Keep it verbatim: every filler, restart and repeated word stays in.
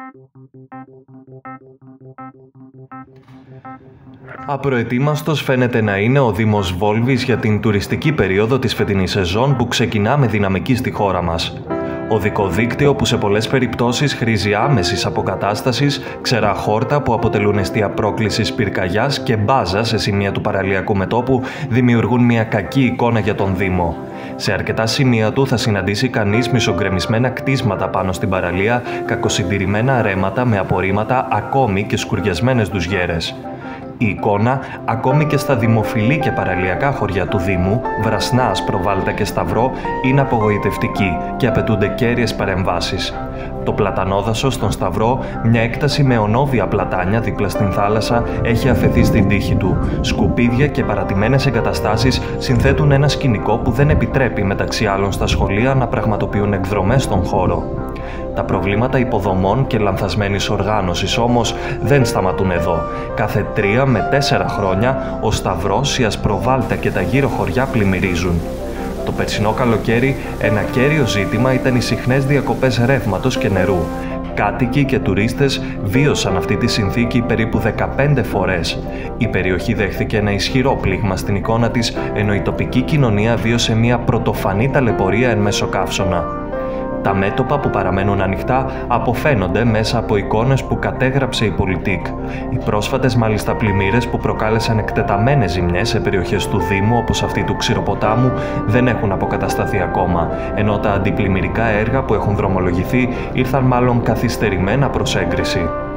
Απροετοίμαστος φαίνεται να είναι ο Δήμος Βόλβης για την τουριστική περίοδο της φετινής σεζόν που ξεκινά με δυναμική στη χώρα μας. Οδικό δίκτυο που σε πολλές περιπτώσεις χρήζει άμεσης αποκατάστασης, ξερά χόρτα που αποτελούν εστία πρόκλησης πυρκαγιάς και μπάζα σε σημεία του παραλιακού μετώπου δημιουργούν μια κακή εικόνα για τον Δήμο. Σε αρκετά σημεία του θα συναντήσει κανείς μισογκρεμισμένα κτίσματα πάνω στην παραλία, κακοσυντηρημένα ρέματα με απορρίμματα ακόμη και σκουριασμένες ντουζιέρες. Η εικόνα, ακόμη και στα δημοφιλή και παραλιακά χωριά του Δήμου, Βρασνά, Προβάλτα και Σταυρό, είναι απογοητευτική και απαιτούνται κέρυες παρεμβάσεις. Το πλατανόδασο στον Σταυρό, μια έκταση με ονόβια πλατάνια δίπλα στην θάλασσα, έχει αφαιθεί στην τύχη του. Σκουπίδια και παρατημένες εγκαταστάσεις συνθέτουν ένα σκηνικό που δεν επιτρέπει μεταξύ άλλων στα σχολεία να πραγματοποιούν εκδρομές στον χώρο. Τα προβλήματα υποδομών και λανθασμένης οργάνωσης όμως δεν σταματούν εδώ. Κάθε τρία με τέσσερα χρόνια ο Σταυρός, η Ασπροβάλτα και τα γύρω χωριά πλημμυρίζουν. Το περσινό καλοκαίρι ένα κέριο ζήτημα ήταν οι συχνές διακοπές ρεύματος και νερού. Κάτοικοι και τουρίστες βίωσαν αυτή τη συνθήκη περίπου δεκαπέντε φορές. Η περιοχή δέχθηκε ένα ισχυρό πλήγμα στην εικόνα της, ενώ η τοπική κοινωνία βίωσε μια πρωτοφανή ταλαιπωρία εν μέσω καύσωνα. Τα μέτωπα που παραμένουν ανοιχτά αποφαίνονται μέσα από εικόνες που κατέγραψε η Πολιτικ. Οι πρόσφατες μάλιστα πλημμύρες που προκάλεσαν εκτεταμένες ζημιές σε περιοχές του Δήμου όπως αυτή του Ξηροποτάμου δεν έχουν αποκατασταθεί ακόμα, ενώ τα αντιπλημμυρικά έργα που έχουν δρομολογηθεί ήρθαν μάλλον καθυστερημένα προς έγκριση.